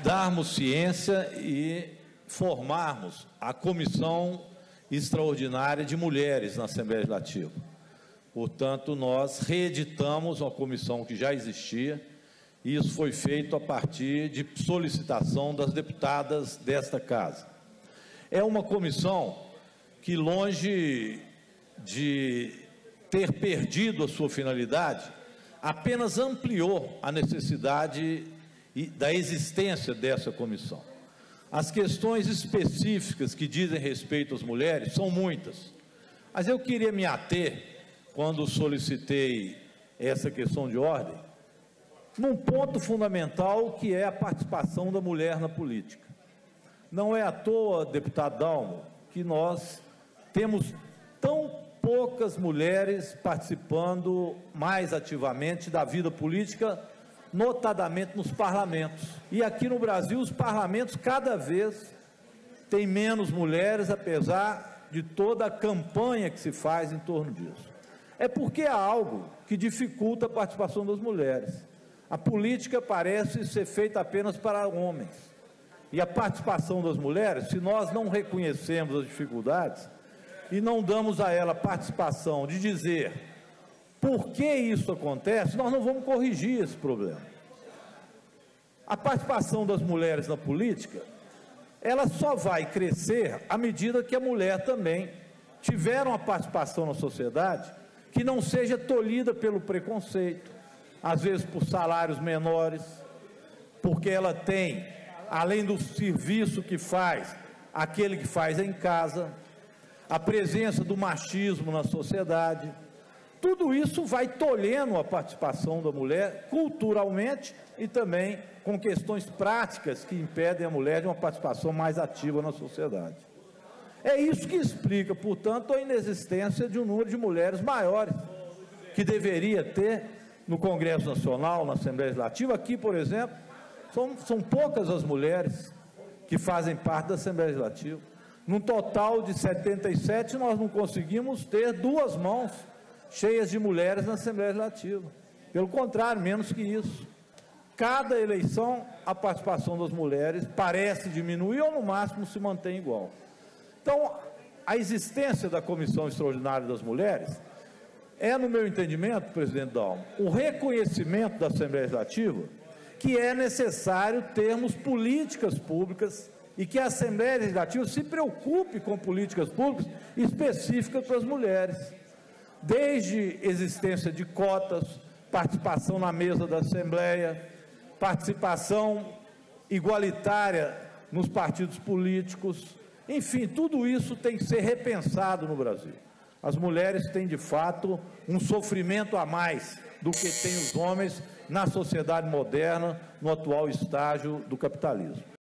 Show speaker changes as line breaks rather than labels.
darmos ciência e formarmos a Comissão Extraordinária de Mulheres na Assembleia Legislativa. Portanto, nós reeditamos uma comissão que já existia, e isso foi feito a partir de solicitação das deputadas desta Casa. É uma comissão que, longe de ter perdido a sua finalidade, apenas ampliou a necessidade da existência dessa comissão. As questões específicas que dizem respeito às mulheres são muitas, mas eu queria me ater, quando solicitei essa questão de ordem, num ponto fundamental, que é a participação da mulher na política. Não é à toa, deputado Dalmo, que nós temos tão poucas mulheres participando mais ativamente da vida política, notadamente nos parlamentos. E aqui no Brasil, os parlamentos cada vez têm menos mulheres, apesar de toda a campanha que se faz em torno disso. É porque há algo que dificulta a participação das mulheres. A política parece ser feita apenas para homens. E a participação das mulheres, se nós não reconhecemos as dificuldades e não damos a ela participação de dizer por que isso acontece, nós não vamos corrigir esse problema. A participação das mulheres na política, ela só vai crescer à medida que a mulher também tiver uma participação na sociedade que não seja tolhida pelo preconceito, às vezes por salários menores, porque ela tem, além do serviço que faz, aquele que faz em casa, a presença do machismo na sociedade. Tudo isso vai tolhendo a participação da mulher culturalmente e também com questões práticas que impedem a mulher de uma participação mais ativa na sociedade. É isso que explica, portanto, a inexistência de um número de mulheres maiores que deveria ter no Congresso Nacional, na Assembleia Legislativa. Aqui, por exemplo, são poucas as mulheres que fazem parte da Assembleia Legislativa. Num total de 77, nós não conseguimos ter 2 mãos cheias de mulheres na Assembleia Legislativa. Pelo contrário, menos que isso. Cada eleição, a participação das mulheres parece diminuir ou, no máximo, se mantém igual. Então, a existência da Comissão Extraordinária das Mulheres é, no meu entendimento, presidente Dalmo, o reconhecimento da Assembleia Legislativa que é necessário termos políticas públicas e que a Assembleia Legislativa se preocupe com políticas públicas específicas para as mulheres, desde existência de cotas, participação na mesa da Assembleia, participação igualitária nos partidos políticos, enfim, tudo isso tem que ser repensado no Brasil. As mulheres têm, de fato, um sofrimento a mais do que têm os homens na sociedade moderna, no atual estágio do capitalismo.